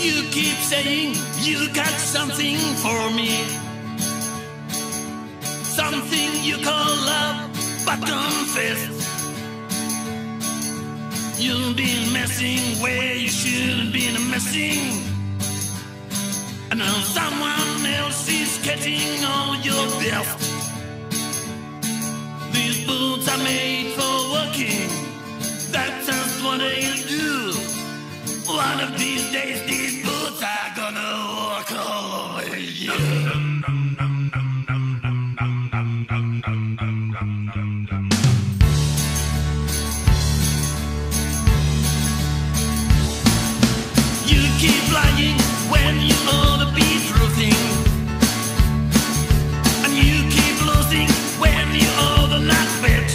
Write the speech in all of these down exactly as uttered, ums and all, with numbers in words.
You keep saying you got something for me, something you call love, but confess you've been messing where you shouldn't been messing. And now someone else is getting all your best. These boots are made for walking, that's just what they'll do. One of these days these boots are gonna walk all over you. You keep lying when you know the be true thing, and you keep losing when you know the not bet,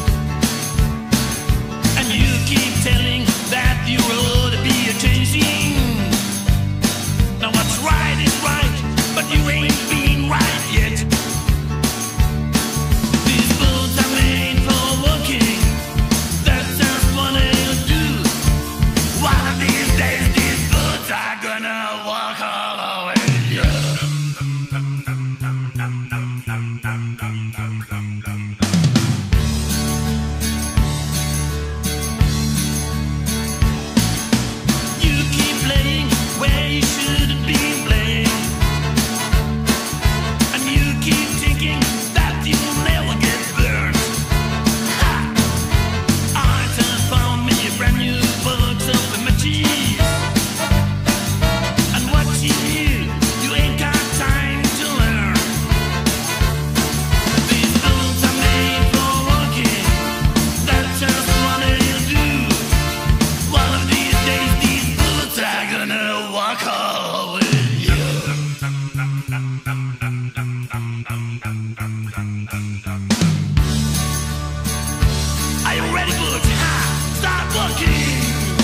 and you keep telling that you ought to be a changing. Now what's right is right, but you ain't been right yet. These boots are made for walking, that's just what they'll do. One of these days these boots are gonna walk all over you. You keep playing where you shouldn't be playing, and you keep thinking that you'll never get burned. Ha! I just found me a brand new box of images, and watching you, you ain't got time to learn. These boots are made for walking, that's just what they'll do. One of these days these boots are gonna walk all over you. Are you ready, boots? Ha! Start walking!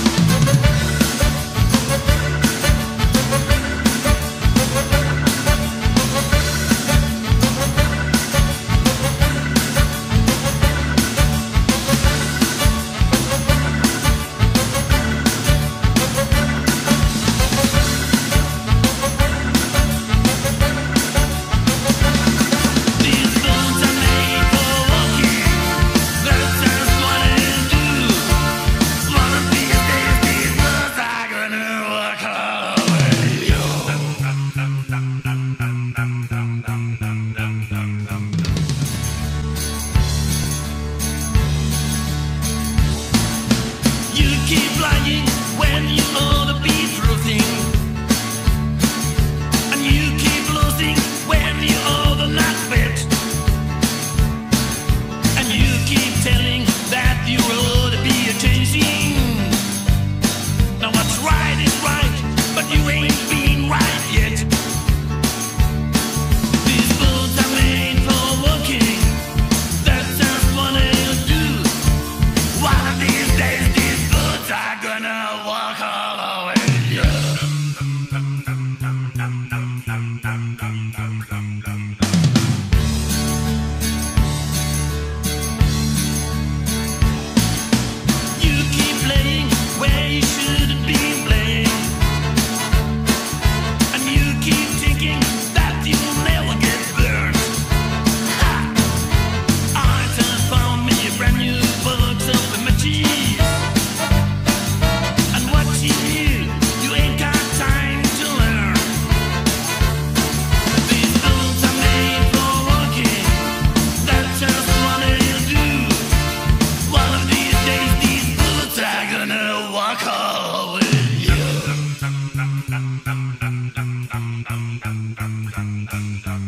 These boots are made for walking, that's just what they'll do. One of these days these boots are gonna walk all over you. You keep lying when you know the be true thing, and you keep losing when you know the not bet, and you keep telling that you ought to be a changing. Now what's right is right, but you ain't been right yet. These boots are made for walking, that's just what they'll do. One of these days these boots are gonna walk all over you. You keep playing where you shouldn't be playing, and you keep thinking that you'll never get burned. Ha! I just found me a brand new box of images, and watching you, you ain't got time to learn. These boots are made for walking, that's just what they'll do. One of these days these boots are gonna walk all over you.